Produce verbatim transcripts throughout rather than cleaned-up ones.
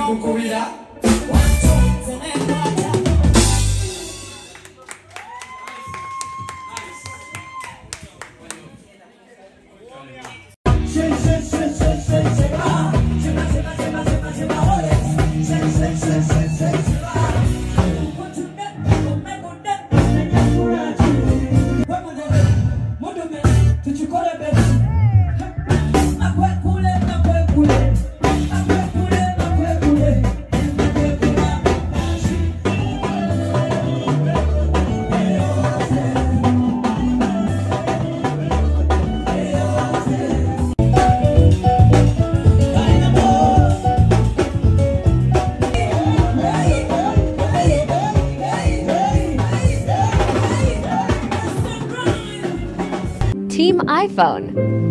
Team iPhone.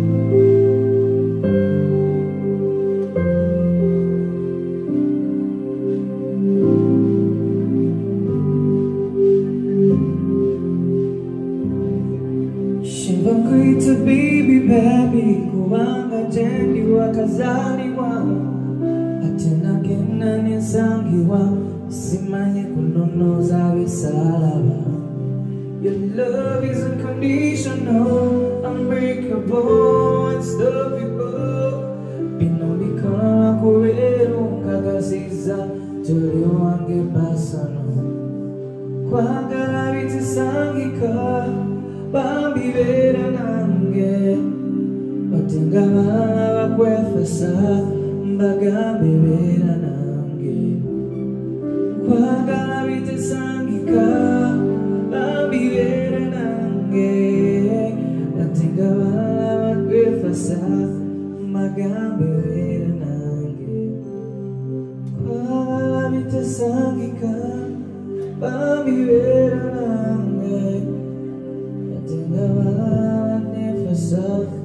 Shivakuita baby baby kuwanga jendi wakazaliwa atena kena nisangiwa simanye kunonoza wisalaba. Your love is unconditional, unbreakable, unstoppable. Pinobikana kuwero kagasiza tuli wange basano. Kwagala bitisangika bambi bera nange batenga baba bakwefasa mbagambe bera nange. Kwagala bitisangika bambi bera nange batenga baba bakwefasa mbagambe bera nange. Kwagala bitisangika bambi bera nange batenga baba bakwefasa